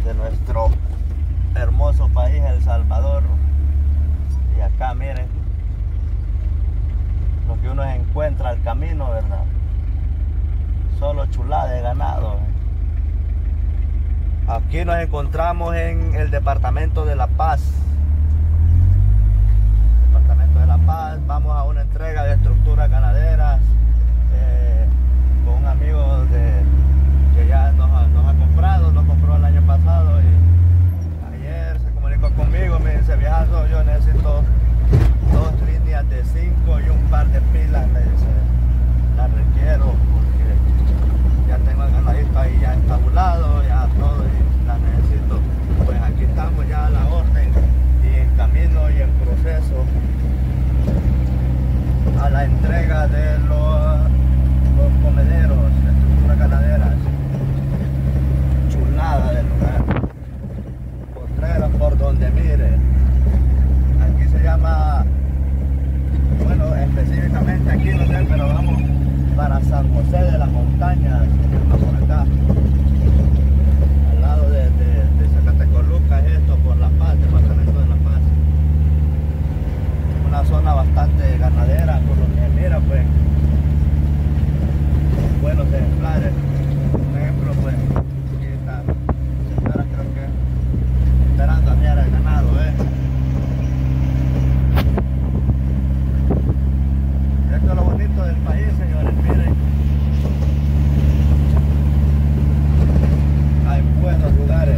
de nuestro hermoso país, El Salvador. Y acá miren lo que uno encuentra al camino, ¿verdad? Solo chulada de ganado. Aquí nos encontramos en el departamento de La Paz. Departamento de La Paz. Vamos a una entrega de estructuras ganaderas con un amigo que ya nos ha comprado, nos compró el año pasado y ayer se comunicó conmigo, me dice: viejazo, yo necesito 2 líneas de 5 y un par de pilas, me dice, las requiero porque ya tengo el ganadito ahí ya estabulado, ya todo, y las necesito. Pues aquí estamos ya a la orden y en camino y en proceso a la entrega de los comederos, estructuras ganaderas. Chulada del lugar, postreros por donde mire. Aquí se llama, bueno, específicamente aquí no sé, pero vamos para San José de las Montañas, por acá, al lado de Zacatecoluca, es esto, por La Paz, departamento de La Paz. Una zona bastante ganadera, por lo que mira, pues, buenos ejemplares. Un ejemplo, pues, aquí está, se espera, creo que esperando a mirar el ganado, Esto es lo bonito del país, señores, miren. Hay buenos lugares.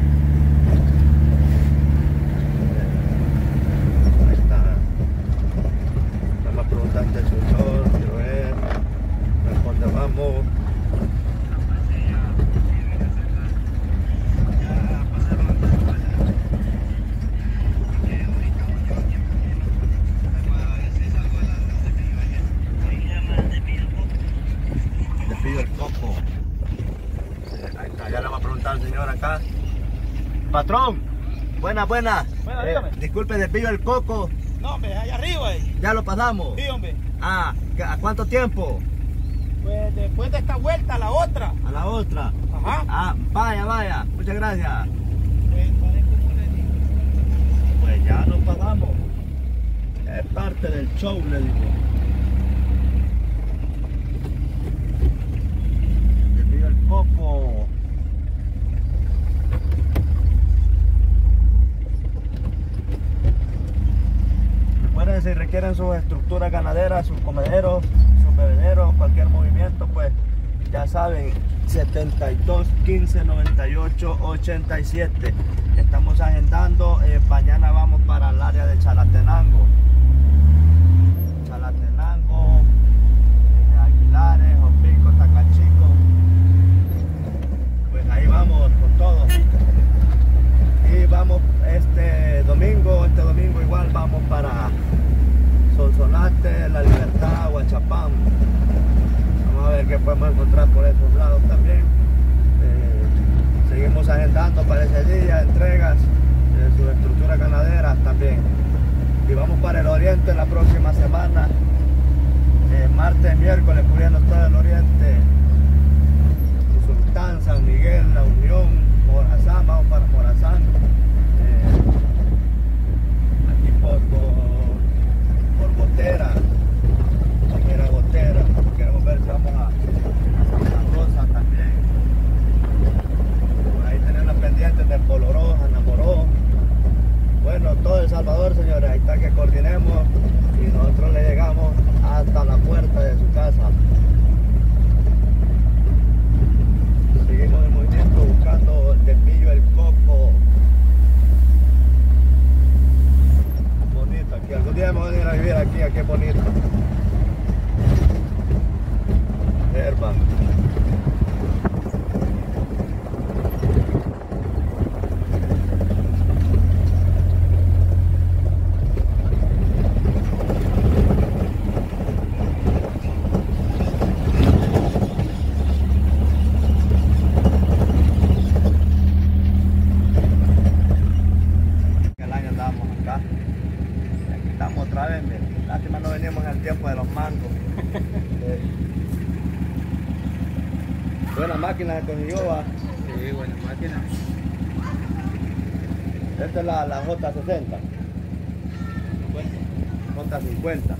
Ahí está. Vamos a preguntarte al señor, quiero ver a dónde vamos. Al señor acá. Patrón, buenas. Bueno, Disculpe, de Pillo el Coco. no, hombre, allá arriba. ¿Ya lo pasamos? Sí, hombre. ¿A cuánto tiempo? Pues después de esta vuelta, a la otra. A la otra. Ajá. Vaya. Muchas gracias. Pues, como le digo. Pues ya nos pasamos. Es parte del show, le digo. De Pillo el Coco. Si requieren sus estructuras ganaderas, sus comederos, sus bebederos, cualquier movimiento, pues ya saben, 72 15 98 87. Estamos agendando. Mañana vamos para el área de Chalatenango, Aguilares, Opico, Tacachico. Pues ahí vamos con todo. Y vamos este domingo igual vamos para Sonsonate, La Libertad, Huachapán. Vamos a ver qué podemos encontrar por esos lados también. Seguimos agendando para ese día entregas de sus estructuras ganaderas también. Y vamos para el oriente la próxima semana, martes, miércoles, cubriendo todo el oriente. Sultán, San Miguel, La Unión, Morazán, vamos para Morazán. Aquí por Gotera, primera Gotera. Queremos ver si vamos a Santa Rosa también. Por ahí tenemos pendientes de Poloró, Anamoró. Bueno, todo El Salvador, señores, ahí está que coordinemos y nosotros le llegamos hasta la puerta de su casa. Seguimos en movimiento buscando el Pillo el Coco. Bonito aquí, algún día me voy a ir a vivir aquí, qué bonito. Herba. Lástima no venimos en el tiempo de los mangos. Buena máquina de consiguió, va. Sí, buena máquina. Esta es la J60. J50.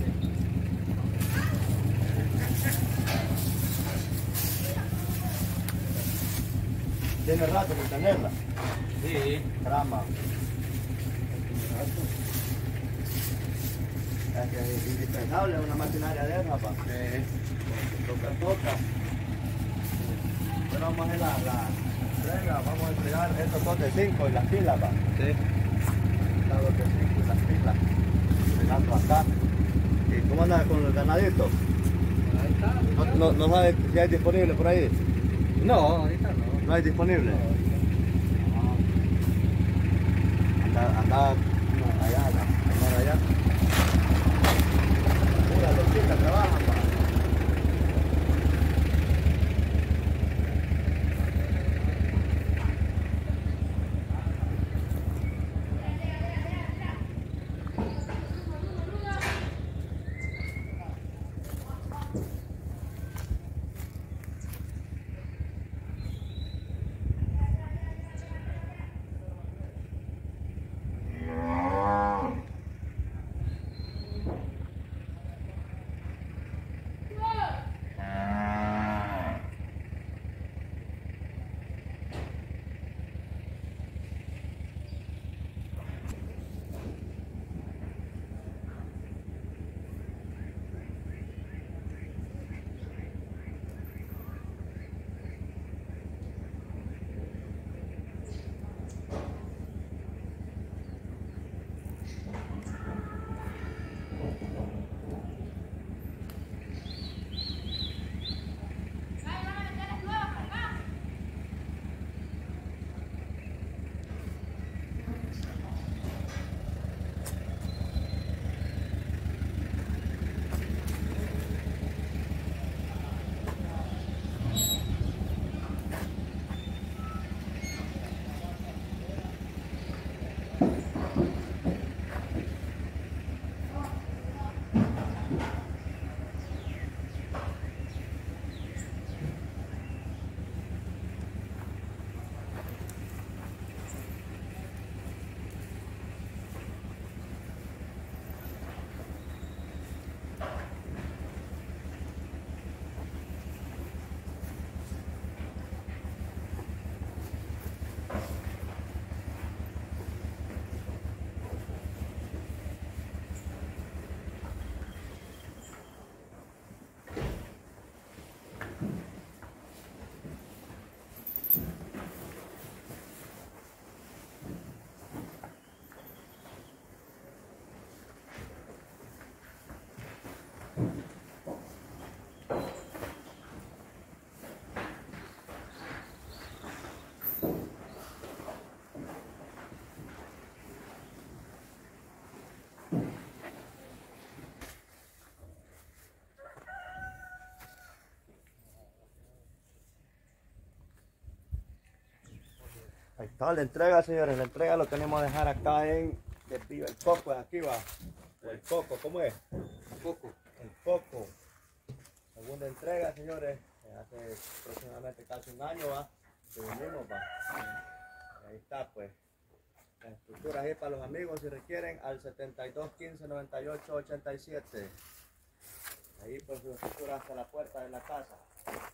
¿Tiene rato sin tenerla? Sí. Trama. Es que es indispensable una maquinaria de esa, pa. Toca. Pero vamos a hacer la entrega, vamos a entregar estos dos de 5 y las pilas, pa. Sí. Los de 5 y las pilas. Entregando acá. ¿Y cómo anda con el ganadito? Ahí está. ¿No sabe si hay disponible por ahí? No, ahorita no. ¿No hay disponible? Anda allá. Mira, los chicas trabajan, pa. Ahí está la entrega, señores. La entrega lo tenemos a dejar acá en el Coco, aquí va. El Coco, ¿cómo es? El Coco. Segunda entrega, señores. Hace aproximadamente casi un año va. Que vinimos, va. Ahí está, pues. La estructura ahí para los amigos si requieren al 72 15 98 87. Ahí pues su estructura hasta la puerta de la casa.